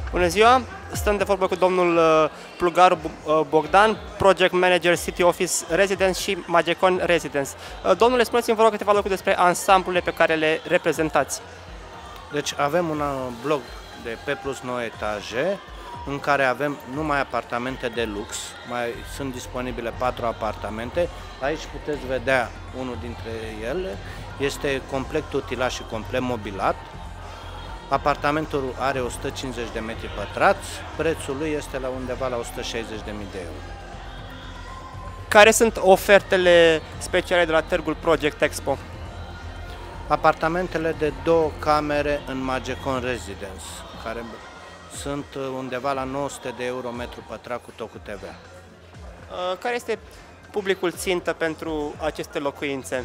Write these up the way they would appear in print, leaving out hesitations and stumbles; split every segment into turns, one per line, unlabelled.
Bună ziua! Stăm de vorbă cu domnul Plugaru Bogdan, Project Manager City Office Residence și Magecon Residence. Domnule, spuneți-mi, vă rog, câteva lucruri despre ansamblurile pe care le reprezentați.
Deci avem un bloc de P+9 etaje în care avem numai apartamente de lux, sunt disponibile 4 apartamente. Aici puteți vedea unul dintre ele, este complet utilat și complet mobilat. Apartamentul are 150 de metri pătrați, prețul lui este la undeva la 160.000 de euro.
Care sunt ofertele speciale de la Târgul Project Expo?
Apartamentele de 2 camere în Magecon Residence, care sunt undeva la 900 de euro metru pătrat cu tot cu TVA.
Care este publicul țintă pentru aceste locuințe?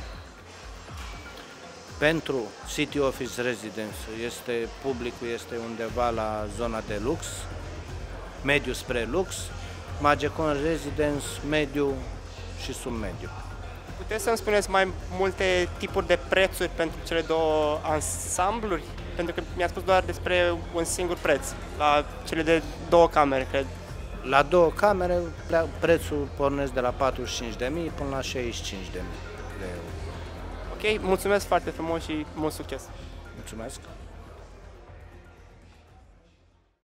Pentru City Office Residence publicul este undeva la zona de lux, mediu spre lux, Magecon Residence mediu și submediu.
Puteți să-mi spuneți mai multe tipuri de prețuri pentru cele două ansambluri? Pentru că mi-a spus doar despre un singur preț, la cele de 2 camere, cred.
La 2 camere prețul pornesc de la 45.000 până la 65.000 de euro.
Ok, mulțumesc foarte frumos și mult succes!
Mulțumesc!